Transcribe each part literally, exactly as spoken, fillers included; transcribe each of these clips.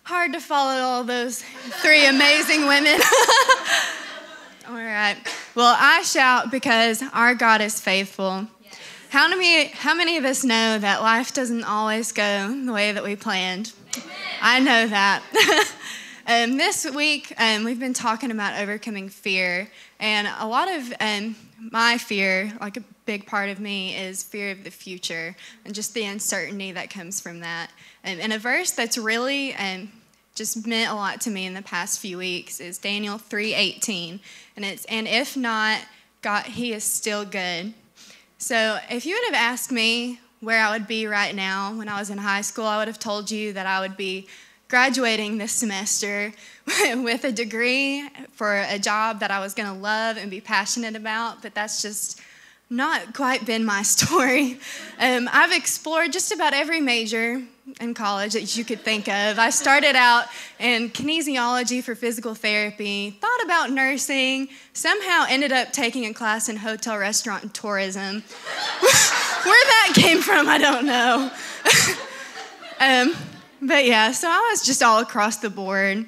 Hard to follow all those three amazing women. All right. Well, I shout because our God is faithful. How many, how many of us know that life doesn't always go the way that we planned? Amen. I know that. um, this week, um, we've been talking about overcoming fear. And a lot of um, my fear, like a big part of me, is fear of the future and just the uncertainty that comes from that. Um, and a verse that's really um, just meant a lot to me in the past few weeks is Daniel three eighteen. And it's, and if not, God, he is still good. So if you would have asked me where I would be right now when I was in high school, I would have told you that I would be graduating this semester with a degree for a job that I was going to love and be passionate about, but that's just not quite been my story. Um, I've explored just about every major in college that you could think of. I started out in kinesiology for physical therapy, thought about nursing, somehow ended up taking a class in hotel, restaurant, and tourism. Where that came from, I don't know. um, but yeah, so I was just all across the board.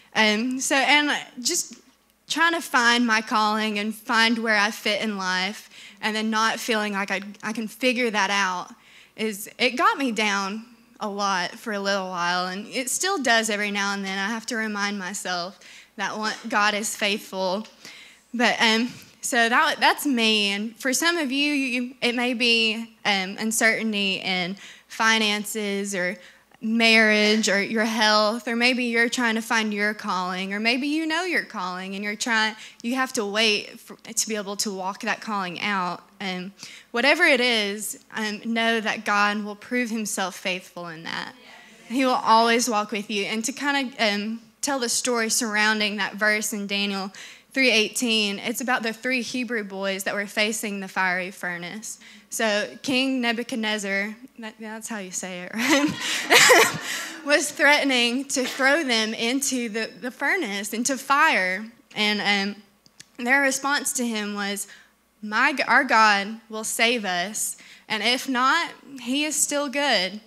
Um, so, and just trying to find my calling and find where I fit in life, and then not feeling like I, I can figure that out, is it got me down a lot for a little while, and it still does every now and then. I have to remind myself that one, God is faithful. But um, so that that's me, and for some of you, you it may be um, uncertainty in finances or marriage or your health, or maybe you're trying to find your calling, or maybe you know your calling and you're trying, you have to wait for, to be able to walk that calling out. And whatever it is, um, know that God will prove himself faithful in that. He will always walk with you. And to kind of um, tell the story surrounding that verse in Daniel three eighteen, it's about the three Hebrew boys that were facing the fiery furnace. So King Nebuchadnezzar, that, that's how you say it, right? was threatening to throw them into the, the furnace, into fire. And um, their response to him was, My, our God will save us, and if not, he is still good.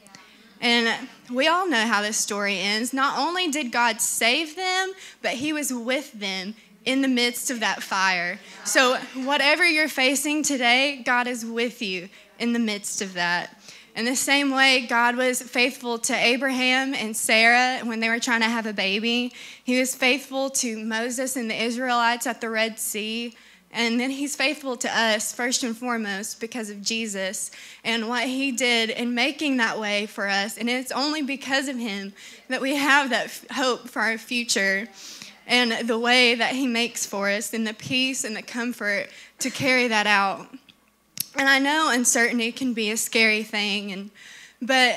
And we all know how this story ends. Not only did God save them, but he was with them in the midst of that fire. So whatever you're facing today, God is with you in the midst of that. In the same way, God was faithful to Abraham and Sarah when they were trying to have a baby. He was faithful to Moses and the Israelites at the Red Sea. And then he's faithful to us, first and foremost, because of Jesus and what he did in making that way for us. And it's only because of him that we have that hope for our future, and the way that he makes for us, and the peace and the comfort to carry that out. And I know uncertainty can be a scary thing, and but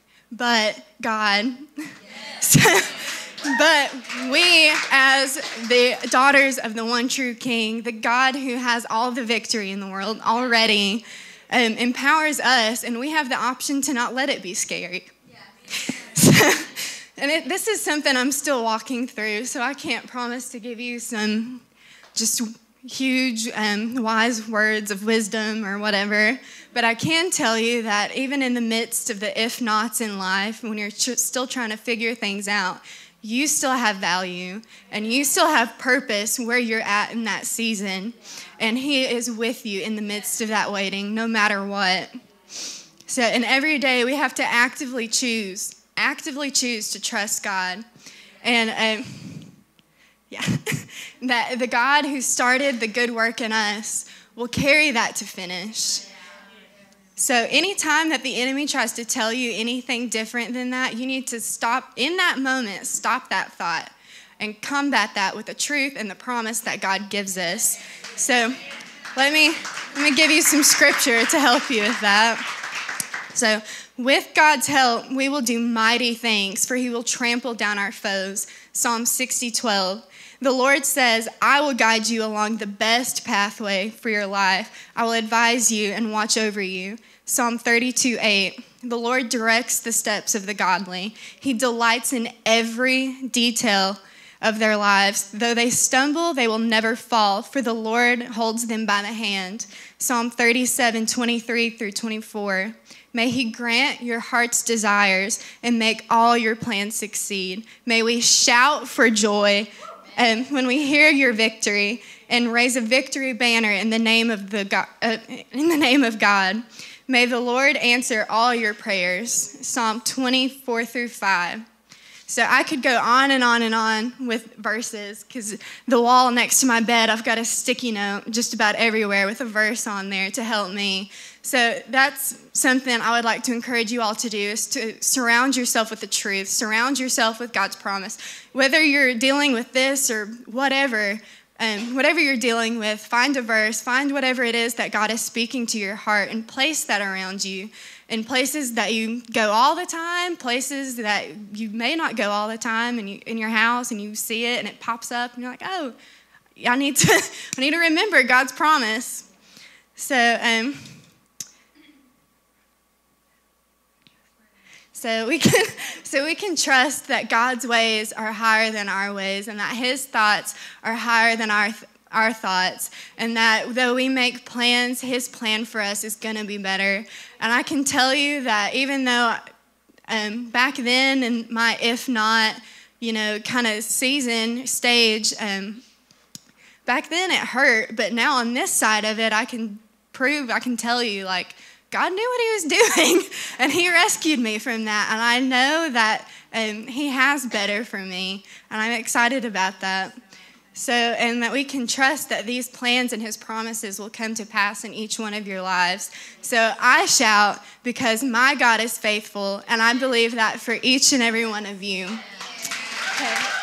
but God, yes. But we, as the daughters of the one true King, the God who has all the victory in the world already, um, empowers us, and we have the option to not let it be scary. Yeah. So, and it, this is something I'm still walking through, so I can't promise to give you some just huge, um, wise words of wisdom or whatever, but I can tell you that even in the midst of the if-nots in life, when you're tr- still trying to figure things out, you still have value, and you still have purpose where you're at in that season, and he is with you in the midst of that waiting, no matter what. So, and every day we have to actively choose actively choose to trust God. And um, yeah, that the God who started the good work in us will carry that to finish. So anytime that the enemy tries to tell you anything different than that, you need to stop in that moment, stop that thought, and combat that with the truth and the promise that God gives us. So let me, let me give you some scripture to help you with that. So, with God's help, we will do mighty things, for he will trample down our foes. Psalm sixty twelve. The Lord says, I will guide you along the best pathway for your life. I will advise you and watch over you. Psalm thirty-two eight. The Lord directs the steps of the godly. He delights in every detail of their lives. Though they stumble, they will never fall, for the Lord holds them by the hand. Psalm thirty-seven, twenty-three through twenty-four. May he grant your heart's desires and make all your plans succeed. May we shout for joy um, when we hear your victory, and raise a victory banner in the name of the God, uh, in the name of God. May the Lord answer all your prayers. Psalm twenty-four through five. So I could go on and on and on with verses, because the wall next to my bed, I've got a sticky note just about everywhere with a verse on there to help me. So that's something I would like to encourage you all to do, is to surround yourself with the truth. Surround yourself with God's promise. Whether you're dealing with this or whatever, um, whatever you're dealing with, find a verse, find whatever it is that God is speaking to your heart, and place that around you. In places that you go all the time, places that you may not go all the time, and you, in your house, and you see it and it pops up, and you're like, oh, I need to, I need to remember God's promise. So, um, so we can, so we can trust that God's ways are higher than our ways, and that His thoughts are higher than our our thoughts, and that though we make plans, His plan for us is going to be better. And I can tell you that even though um, back then in my if not, you know, kind of season stage, um, back then it hurt, but now on this side of it, I can prove, I can tell you, like, God knew what He was doing, and He rescued me from that. And I know that um, He has better for me, and I'm excited about that. So, and that we can trust that these plans and His promises will come to pass in each one of your lives. So I shout because my God is faithful, and I believe that for each and every one of you. Okay.